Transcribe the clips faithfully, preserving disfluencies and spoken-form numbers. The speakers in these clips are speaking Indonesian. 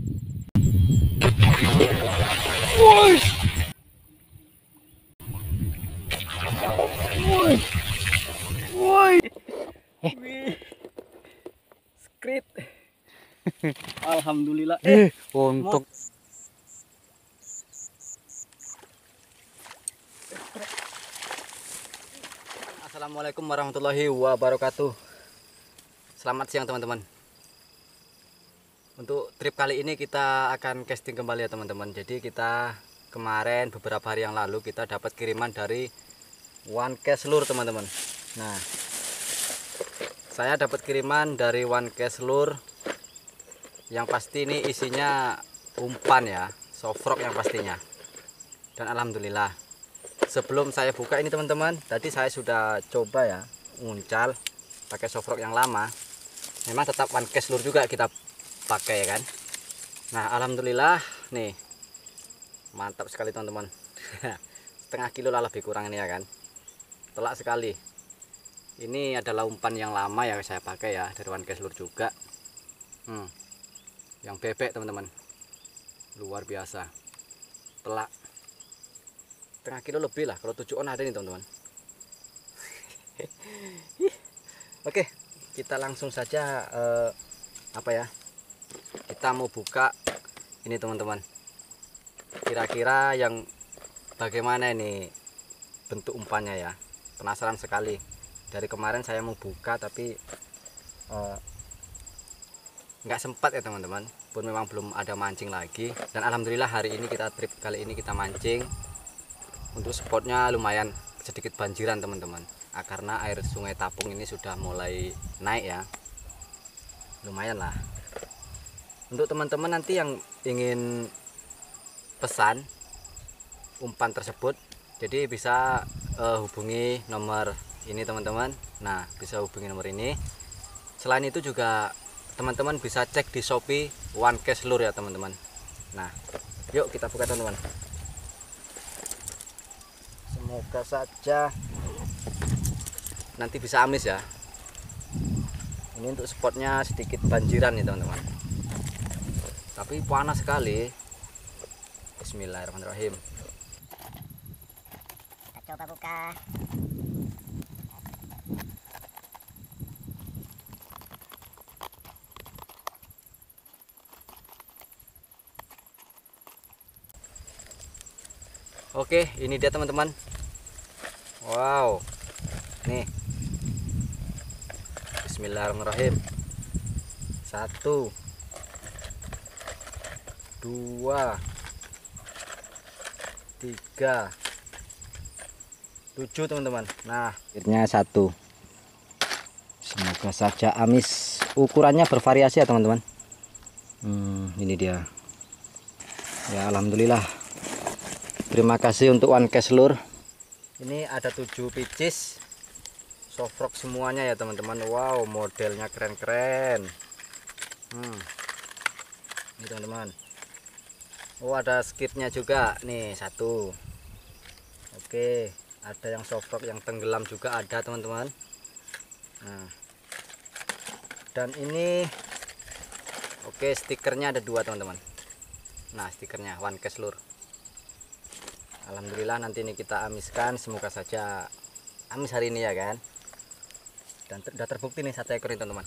Woi. Woi. Woi. Wih. Skrit. Alhamdulillah. Eh, untuk Assalamualaikum warahmatullahi wabarakatuh. Selamat siang teman-teman. Untuk trip kali ini kita akan casting kembali ya teman-teman. Jadi kita kemarin beberapa hari yang lalu kita dapat kiriman dari One Cast Lure teman-teman. Nah, saya dapat kiriman dari One Cast Lure. Yang pasti ini isinya umpan ya, soft rock yang pastinya. Dan alhamdulillah, sebelum saya buka ini teman-teman, tadi saya sudah coba ya nguncal pakai soft rock yang lama. Memang tetap One Cast Lure juga kita pakai ya kan. Nah alhamdulillah nih, mantap sekali teman-teman. Setengah kilo lah lebih kurang ini ya kan. Telak sekali. Ini adalah umpan yang lama yang saya pakai ya, dari One Cast Lure juga. Hmm, yang bebek teman-teman, luar biasa. Telak setengah kilo lebih lah, kalau tujuh on ada nih teman-teman. Oke, kita langsung saja eh, apa ya, kita mau buka ini teman-teman. Kira-kira yang bagaimana ini bentuk umpannya ya, penasaran sekali. Dari kemarin saya mau buka tapi eh, nggak sempat ya teman-teman, pun memang belum ada mancing lagi. Dan alhamdulillah hari ini kita trip kali ini kita mancing. Untuk spotnya lumayan sedikit banjiran teman-teman, nah, karena air sungai Tapung ini sudah mulai naik ya, lumayan lah. Untuk teman-teman nanti yang ingin pesan umpan tersebut, jadi bisa uh, hubungi nomor ini teman-teman. Nah bisa hubungi nomor ini. Selain itu juga teman-teman bisa cek di Shopee One Cast Lure ya teman-teman. Nah yuk kita buka teman-teman. Semoga saja nanti bisa amis ya. Ini untuk spotnya sedikit banjiran nih teman-teman, tapi panas sekali. Bismillahirrahmanirrahim. Kita coba buka. Oke, ini dia teman-teman. Wow, nih. Bismillahirrahmanirrahim. Satu, dua, tiga, tujuh teman-teman. Nah, akhirnya satu. Semoga saja amis. Ukurannya bervariasi ya teman-teman. Hmm, ini dia. Ya alhamdulillah. Terima kasih untuk One Cast Lure. Ini ada tujuh picis soft rock semuanya ya teman-teman. Wow, modelnya keren-keren. Hmm. Ini teman-teman. Oh, ada skipnya juga nih satu. Oke, ada yang soft rock yang tenggelam juga ada teman-teman. Nah, dan ini oke, stikernya ada dua teman-teman. Nah, stikernya One Cast Lure. Alhamdulillah nanti ini kita amiskan, semoga saja amis hari ini ya kan. Dan ter udah terbukti nih satu ekor ini teman-teman.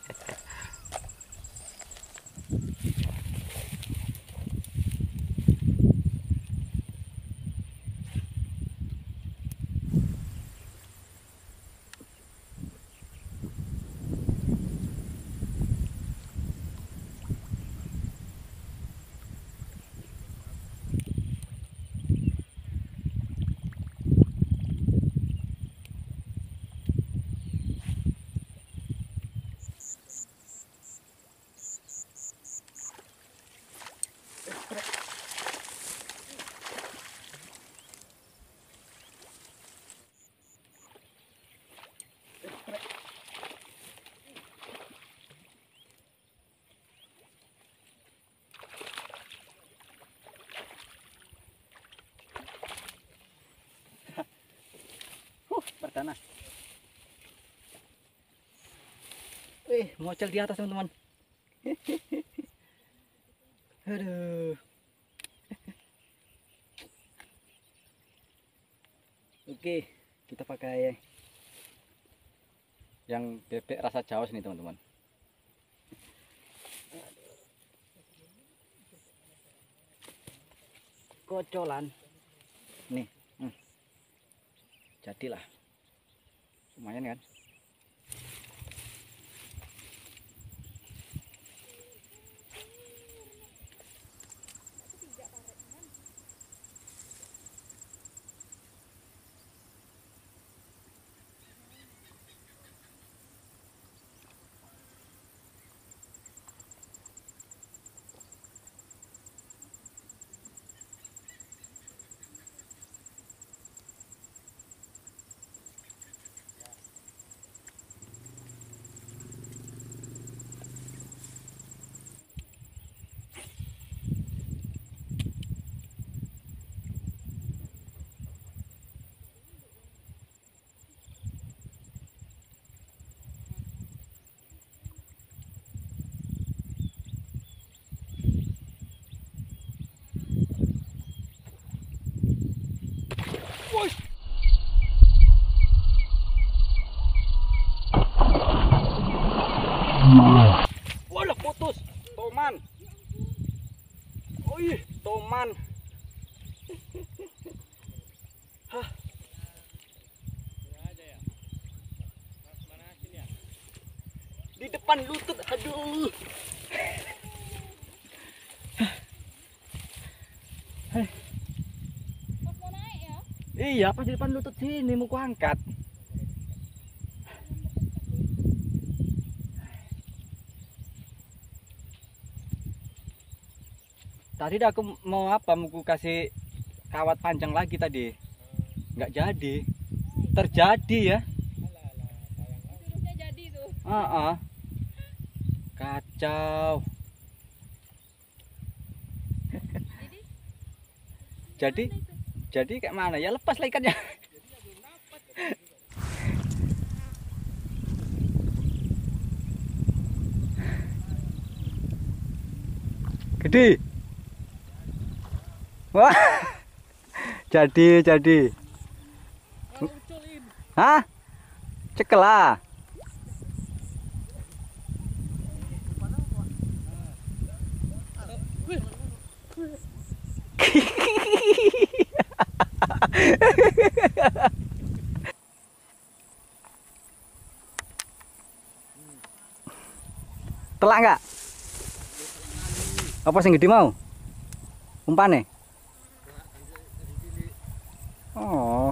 Perdana. Eh, ngocel di atas teman-teman. Aduh. Oke, kita pakai yang bebek rasa Jawa sini teman-teman. Kocolan nih, hmm. Jadilah lumayan kan. Walah putus, toman. Oh iya, toman. Hah. Di depan lutut, aduh. Pas mau naik ya? Iya, pas di depan lutut sini mau ku angkat. Tadi aku mau apa? Mau ku kasih kawat panjang lagi tadi. Nggak jadi. Terjadi ya. Terusnya jadi tuh. Ah, ah. Kacau. Jadi Jadi mana itu? jadi kayak mana ya, lepas lah ikannya. Gede. Wah. Jadi jadi. Hah? Cekel lah. Telak nggak? Apa sing gede mau? Umpane? Oh.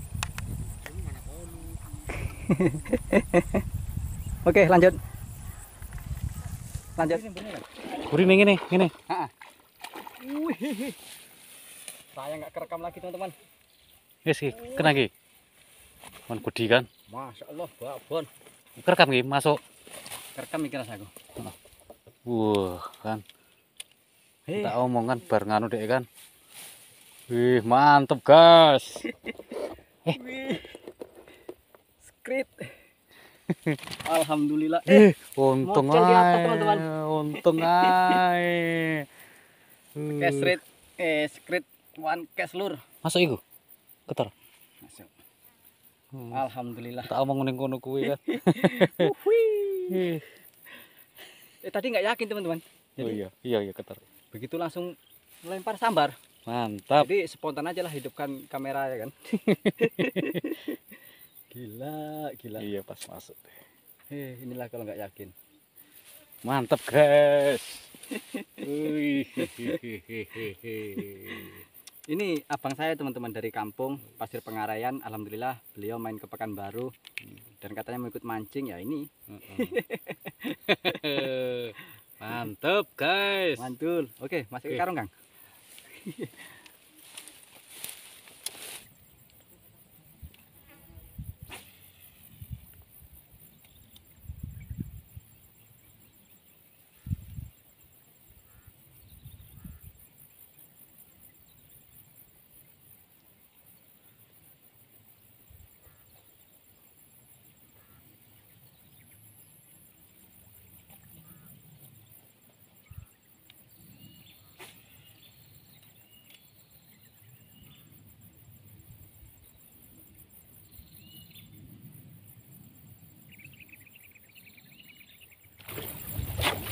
Oke, lanjut. Lanjut. Gurih nih gini, gini. Heeh. Wih. Saya nggak kerekam lagi, teman-teman. Wis ki, kena ki. Mon gudi kan. Masya Allah, babon. Kerekam ki, masuk. Kerekam iki rasaku. Wah, kan. Hei. Tak omong kan bar nganu dek kan. Wih, mantep, guys. Wih. Skrit. Alhamdulillah. Eh, untung mocel di atas, ae. teman-teman. Untung ae. Cash rate, eh skrit one cash lur. Masuk iku. Keter. Masuk. Hmm. Alhamdulillah. Tak omong ning kono kuwi kan. Wih. Eh tadi nggak yakin, teman-teman. Oh iya, iya iya keter. Begitu langsung melempar sambar. Mantap. Jadi spontan aja lah hidupkan kamera ya kan. Gila, gila. Iya pas masuk. Hei, inilah kalau nggak yakin. Mantap, guys. Wih. Ini abang saya, teman-teman, dari kampung Pasir Pengarayan. Alhamdulillah beliau main ke Pekanbaru dan katanya mau ikut mancing ya ini. Mantap, guys. Mantul. Oke, masuk ke Oke. karung, Kang.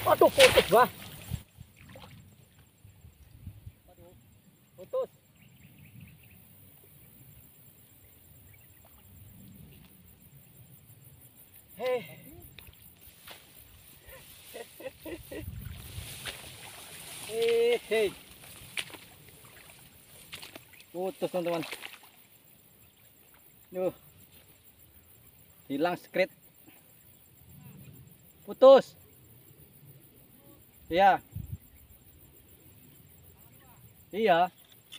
Aduh, putus bah. Aduh, putus. Hei. Hei, hei. Putus teman-teman. Duh. Hilang skrit. Putus. Iya. Iya.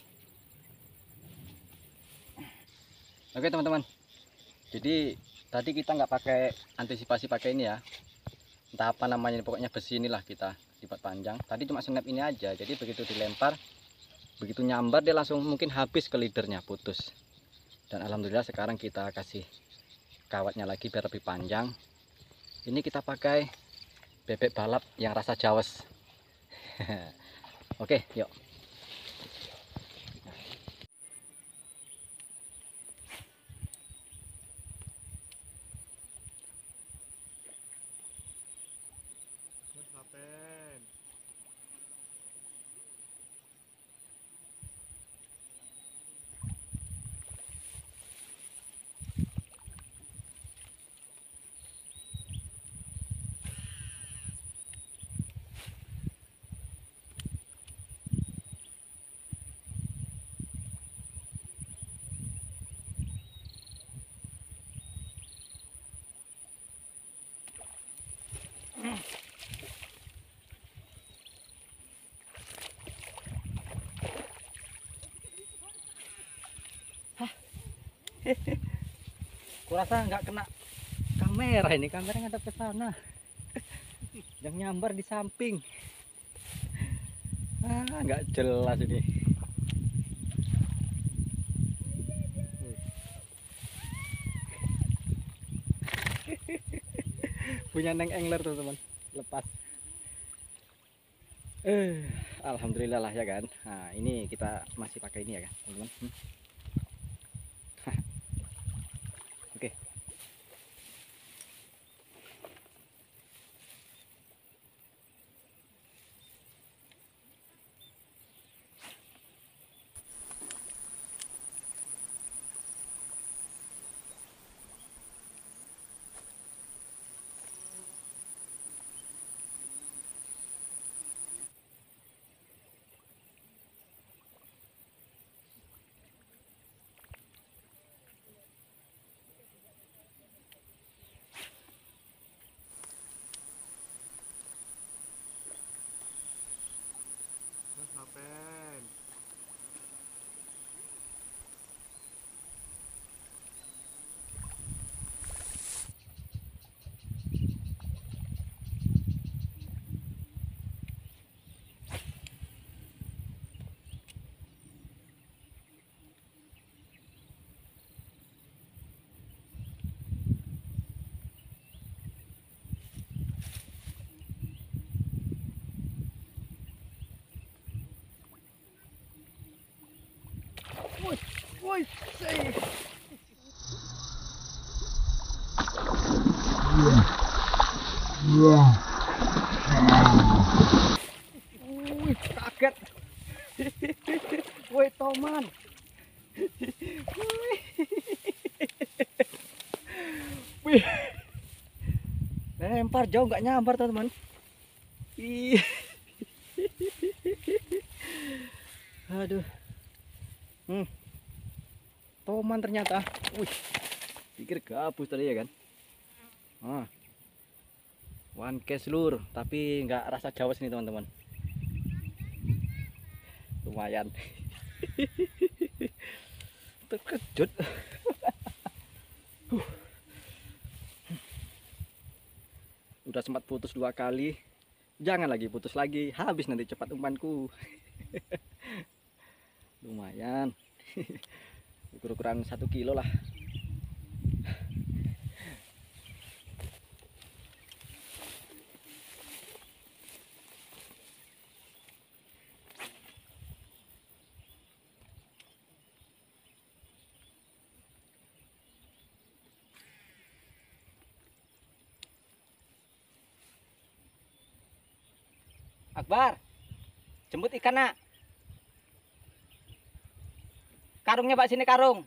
Oke teman-teman. Jadi tadi kita nggak pakai antisipasi pakai ini ya. Entah apa namanya, pokoknya besi inilah kita lipat panjang. Tadi cuma snap ini aja. Jadi begitu dilempar, begitu nyambar dia langsung mungkin habis ke leadernya, putus. Dan alhamdulillah sekarang kita kasih kawatnya lagi biar lebih panjang. Ini kita pakai bebek balap yang rasa jawes. Oke, yuk. Kurasa nggak kena kamera, ini kamera ngadap ke sana. Yang nyambar di samping. Ah, nggak jelas ini. Punya neng angler teman-teman, lepas. Eh, alhamdulillah lah ya kan. Nah, ini kita masih pakai ini ya kan, teman-teman. Hmm. Oke. Woi, woi, say. Wih, kaget. Woi, Toman. Wih. Lempar jauh nggak nyambar teman-teman. Ih. Aduh. Hmm. Toman ternyata. Wih. Pikir gabus tadi ya kan. Ah. One case lur, tapi nggak rasa jawes nih teman-teman. Lumayan. Terkejut. Udah sempat putus dua kali, jangan lagi putus lagi, habis nanti cepat umpanku. Lumayan. Ukuran satu kilo lah. Akbar, jemput ikan nak. Karungnya Pak, sini karung.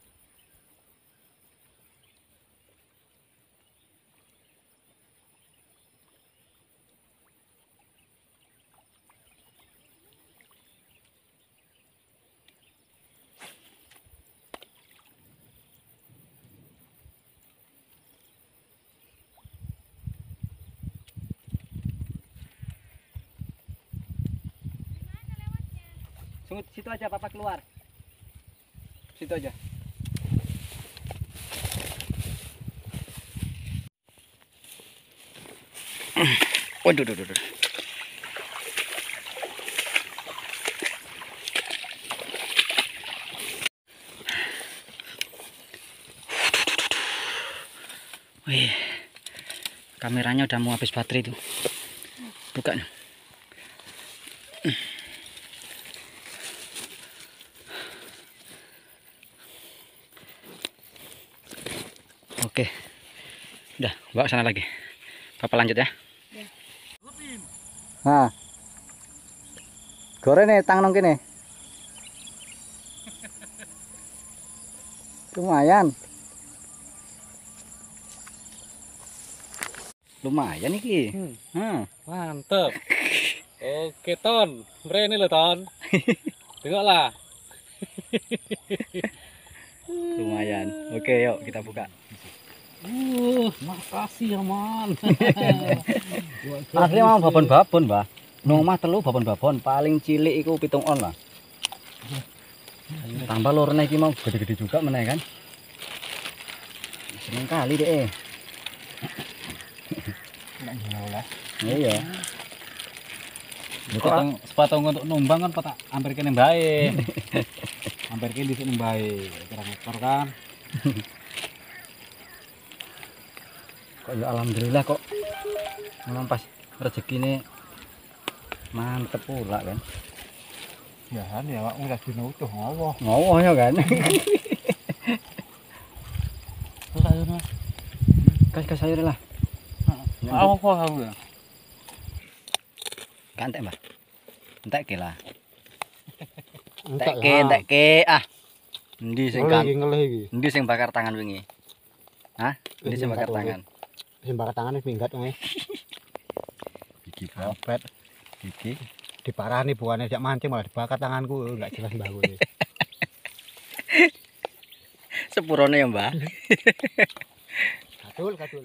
Tunggu situ aja, papa keluar. Situ aja. Waduh, waduh, waduh. Wih, kameranya udah mau habis baterai tuh. Buka nih. Oke, udah bawa sana lagi. Papa lanjut ya. Ya. Nah, goreng nih tang nong kene. Lumayan. Lumayan iki. Hmm. Hmm. Mantep. Oke Ton, berani lo Ton. Tengoklah. Lumayan. Oke, yuk kita buka. Uh, makasih ya man. Asli mau babon-babon, Mbah. Nang omah telu babon-babon, paling cilik iku pitung on lah. Tambah lorone iki mau gede-gede juga meneh kan. Seneng kali deh. Iya. Sepatong, sepatong untuk numbang kan patah hampir kene bae. Hampir kene di sini bae. Kurang ekor kan. Kok ya alhamdulillah kok. Memang pas rezekine mantep pula kan. Ya kan ya wak udah dino utuh ngowo. Ngowo ya kan. Terus ayo Kasih sayur lah. Aku kok aku ya. Kantek, Mbak. Entek ke lah. Entek Entek ke, entek ke. Ah. Endi sing kan? ngelih iki. Endi sing bakar tangan wingi? Hah? Endi sing bakar tangan? Sing bakar tangan wis minggat wae. Iki kapet. Iki diparani bukannya jak mancing malah dibakar tanganku enggak jelas mbah kowe. Sepurone ya, Mbak. Katul, katul.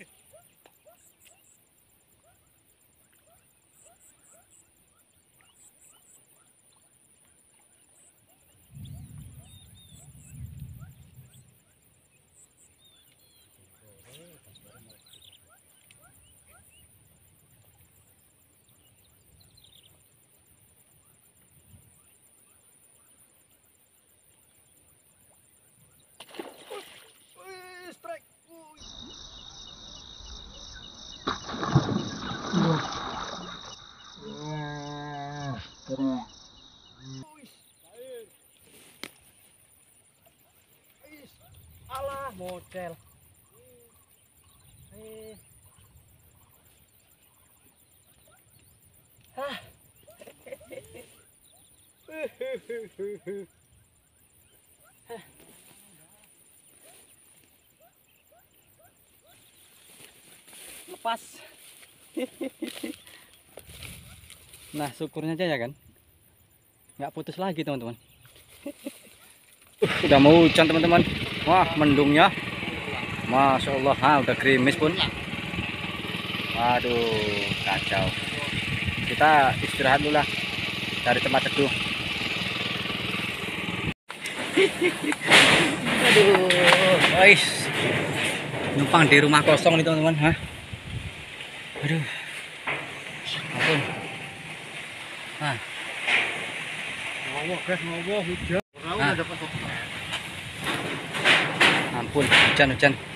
Alah, model. Eh. Hah. Lepas. Nah, syukurnya aja ya kan. Nggak putus lagi, teman-teman. Udah mau hujan, teman-teman. Wah, mendungnya. Masya Allah, ah, udah gerimis pun. Waduh, kacau. Kita istirahat dulu lah. Cari tempat teduh. Aduh, guys. Numpang di rumah kosong nih, teman-teman. Hah? Aduh. Ampun. Ah. Ngowo guys, ngowo hujan. Ah. Ampun, hujan-hujan.